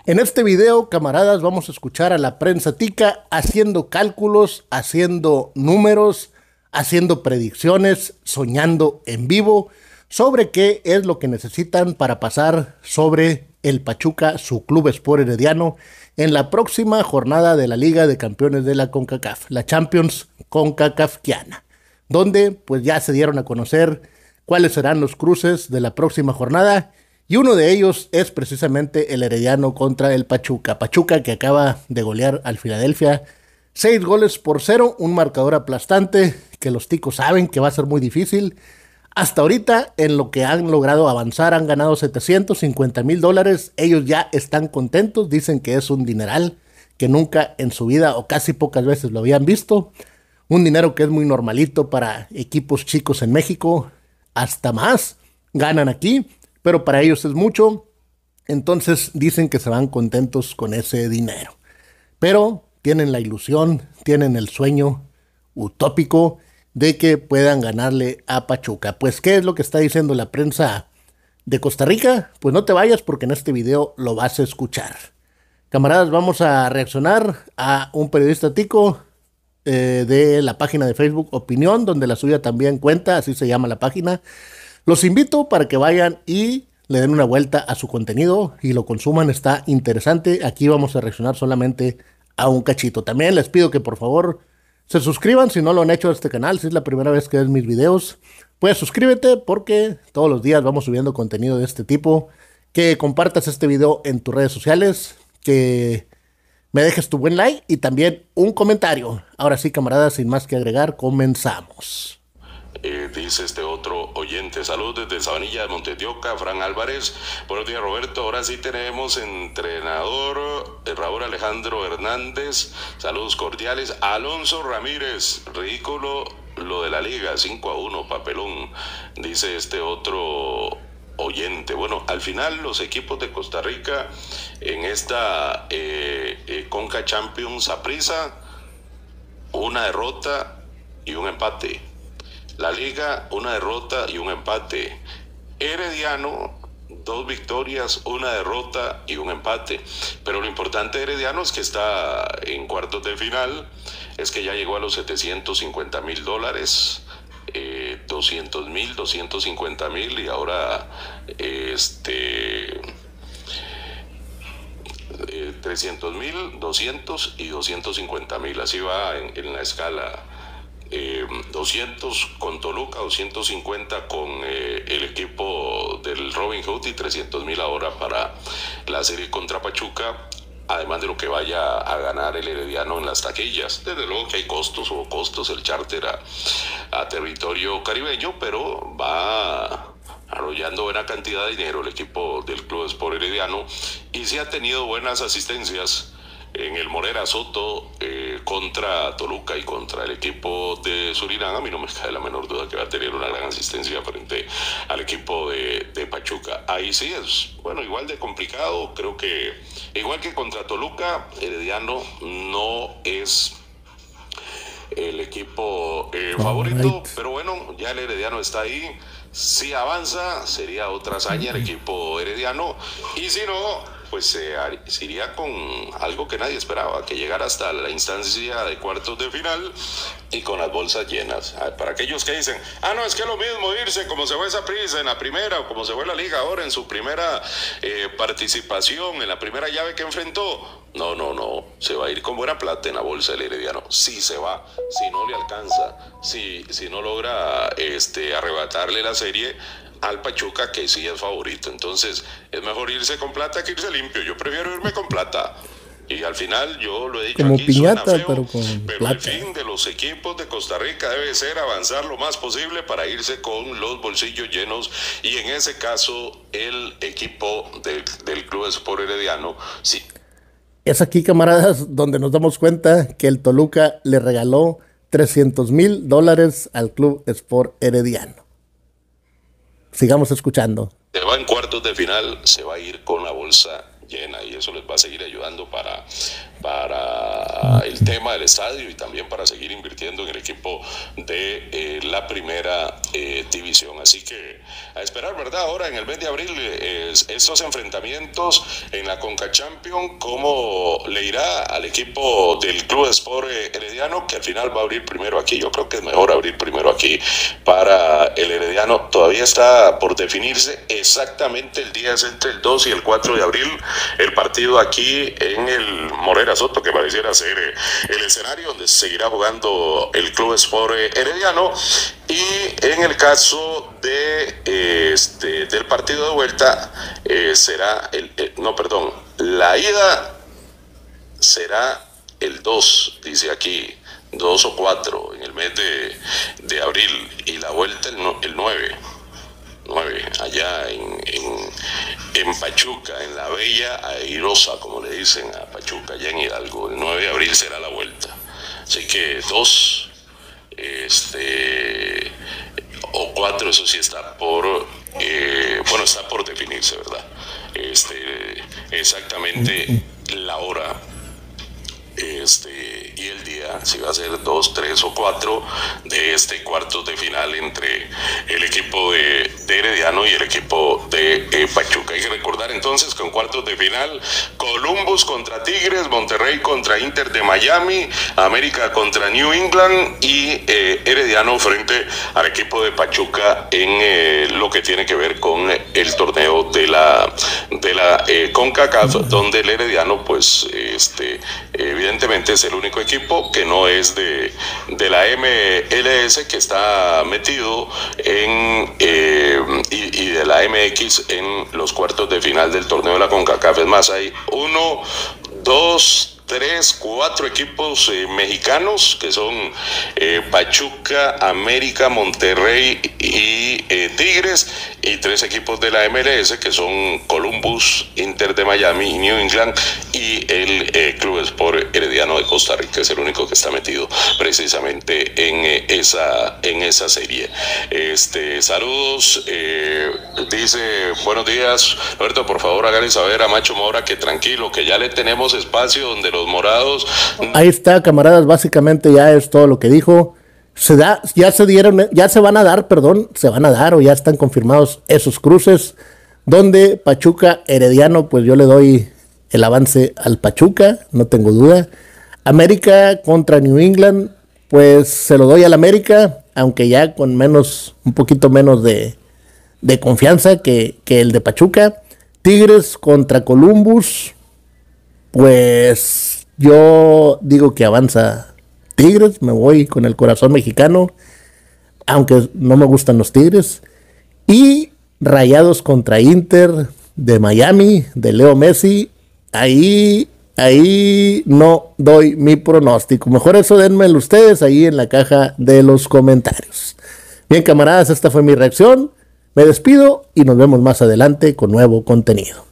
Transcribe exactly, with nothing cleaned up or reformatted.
En este video, camaradas, vamos a escuchar a la prensa tica haciendo cálculos, haciendo números, haciendo predicciones, soñando en vivo sobre qué es lo que necesitan para pasar sobre el Pachuca, su club Sport Herediano, en la próxima jornada de la Liga de Campeones de la CONCACAF, la Champions CONCACAFiana, donde pues ya se dieron a conocer cuáles serán los cruces de la próxima jornada. Y uno de ellos es precisamente el Herediano contra el Pachuca. Pachuca que acaba de golear al Filadelfia seis goles por cero, un marcador aplastante que los ticos saben que va a ser muy difícil. Hasta ahorita, en lo que han logrado avanzar, han ganado setecientos cincuenta mil dólares. Ellos ya están contentos, dicen que es un dineral que nunca en su vida o casi pocas veces lo habían visto. Un dinero que es muy normalito para equipos chicos en México, hasta más ganan aquí. Pero para ellos es mucho, entonces dicen que se van contentos con ese dinero. Pero tienen la ilusión, tienen el sueño utópico de que puedan ganarle a Pachuca. Pues, ¿qué es lo que está diciendo la prensa de Costa Rica? Pues no te vayas porque en este video lo vas a escuchar. Camaradas, vamos a reaccionar a un periodista tico eh, de la página de Facebook Opinión, donde la suya también cuenta, así se llama la página. Los invito para que vayan y le den una vuelta a su contenido y lo consuman, está interesante. Aquí vamos a reaccionar solamente a un cachito. También les pido que por favor se suscriban si no lo han hecho a este canal, si es la primera vez que ven mis videos. Pues suscríbete porque todos los días vamos subiendo contenido de este tipo. Que compartas este video en tus redes sociales, que me dejes tu buen like y también un comentario. Ahora sí, camaradas, sin más que agregar, comenzamos. Eh, dice este otro oyente: saludos desde Sabanilla de Montetioca, Fran Álvarez. Buenos días, Roberto. Ahora sí tenemos entrenador, eh, Raúl Alejandro Hernández. Saludos cordiales. Alonso Ramírez, ridículo lo de la liga, cinco a uno, papelón, dice este otro oyente. Bueno, al final los equipos de Costa Rica en esta eh, eh, Conca Champions, Saprissa, una derrota y un empate. La Liga, una derrota y un empate. Herediano, dos victorias, una derrota y un empate. Pero lo importante de Herediano es que está en cuartos de final, es que ya llegó a los setecientos cincuenta mil dólares, eh, doscientos mil, doscientos cincuenta mil y ahora este eh, trescientos mil, doscientos y doscientos cincuenta mil. Así va en, en la escala. Eh, doscientos con Toluca, doscientos cincuenta con eh, el equipo del Robin Hood y trescientos mil ahora para la serie contra Pachuca, además de lo que vaya a ganar el Herediano en las taquillas. Desde luego que hay costos, hubo costos el charter a, a territorio caribeño, pero va arrollando buena cantidad de dinero el equipo del Club Sport Herediano y sí ha tenido buenas asistencias en el Morera Soto eh, contra Toluca y contra el equipo de Surinam. A mí no me cabe la menor duda que va a tener una gran asistencia frente al equipo de, de Pachuca. Ahí sí es, bueno, igual de complicado. Creo que igual que contra Toluca, Herediano no es el equipo eh, favorito, pero bueno, ya el Herediano está ahí. Si avanza, sería otra hazaña el equipo herediano, y si no, pues se, se iría con algo que nadie esperaba, que llegara hasta la instancia de cuartos de final y con las bolsas llenas. Para aquellos que dicen, ah, no, es que es lo mismo irse como se fue esa prisa en la primera o como se fue la liga ahora en su primera eh, participación, en la primera llave que enfrentó. No, no, no, se va a ir con buena plata en la bolsa del Herediano. Sí se va, si no le alcanza, si, si no logra este, arrebatarle la serie al Pachuca, que sí es favorito. Entonces es mejor irse con plata que irse limpio. Yo prefiero irme con plata. Y al final, yo lo he dicho como aquí, piñata, suena feo, pero con pero plata. el fin de los equipos de Costa Rica debe ser avanzar lo más posible para irse con los bolsillos llenos, y en ese caso el equipo de, del Club Sport Herediano sí. Es aquí, camaradas, donde nos damos cuenta que el Toluca le regaló trescientos mil dólares al Club Sport Herediano. Sigamos escuchando. Se va en cuartos de final, se va a ir con la bolsa llena, y eso les va a seguir ayudando para, para el tema del estadio y también para seguir invirtiendo en el equipo de eh, la primera eh, división. Así que a esperar, ¿verdad? Ahora en el mes de abril eh, estos enfrentamientos en la Conca Champions, cómo le irá al equipo del Club Sport Herediano, que al final va a abrir primero aquí. Yo creo que es mejor abrir primero aquí para el Herediano. Todavía está por definirse exactamente el día, es entre el dos y el cuatro de abril, el partido aquí en el Morera Soto, que pareciera ser el escenario donde seguirá jugando el Club Sport Herediano. Y en el caso de este del partido de vuelta eh, será el, el no perdón la ida será el dos, dice aquí, dos o cuatro en el mes de, de abril, y la vuelta el, el nueve, allá en, en, en Pachuca, en la Bella Airosa, como le dicen a Pachuca, allá en Hidalgo. El nueve de abril será la vuelta. Así que dos, este, o cuatro, eso sí está por, eh, bueno, está por definirse, ¿verdad? Este, exactamente la hora. Este, y el día, si va a ser dos, tres o cuatro de este cuartos de final entre el equipo de, de Herediano y el equipo de eh, Pachuca. Hay que recordar entonces que en cuartos de final, Columbus contra Tigres, Monterrey contra Inter de Miami, América contra New England y eh, Herediano frente al equipo de Pachuca en eh, lo que tiene que ver con el torneo de la, de la eh, CONCACAF, donde el Herediano pues este evidentemente Evidentemente es el único equipo que no es de, de la M L S, que está metido en eh, y, y de la M X en los cuartos de final del torneo de la CONCACAF. Es más, hay uno, dos, tres, cuatro equipos eh, mexicanos, que son eh, Pachuca, América, Monterrey y eh, Tigres, y tres equipos de la M L S, que son Columbus, Inter de Miami, New England y el eh, Club Sport Herediano de Costa Rica. Es el único que está metido precisamente en eh, esa en esa serie. Este, saludos, eh, dice, buenos días, Roberto, por favor hágale saber a Macho Mora que tranquilo, que ya le tenemos espacio donde los morados. Ahí está, camaradas, básicamente ya es todo lo que dijo. Se da, ya se dieron, ya se van a dar, perdón, se van a dar o ya están confirmados esos cruces, donde Pachuca, Herediano, pues yo le doy el avance al Pachuca, no tengo duda. América contra New England, pues se lo doy al América, aunque ya con menos, un poquito menos de, de confianza que, que el de Pachuca. Tigres contra Columbus, pues yo digo que avanza Tigres, me voy con el corazón mexicano, aunque no me gustan los Tigres. Y Rayados contra Inter de Miami, de Leo Messi, ahí, ahí no doy mi pronóstico. Mejor eso denmelo ustedes ahí en la caja de los comentarios. Bien, camaradas, esta fue mi reacción. Me despido y nos vemos más adelante con nuevo contenido.